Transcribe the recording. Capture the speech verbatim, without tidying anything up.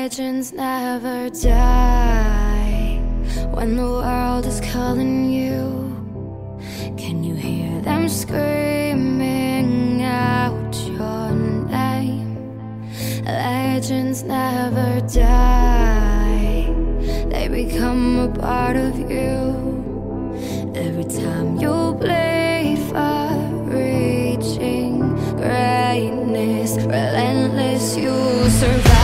Legends never die. When the world is calling you, can you hear them screaming out your name? Legends never die. They become a part of you. Every time you bleed for reaching greatness, relentless, you survive.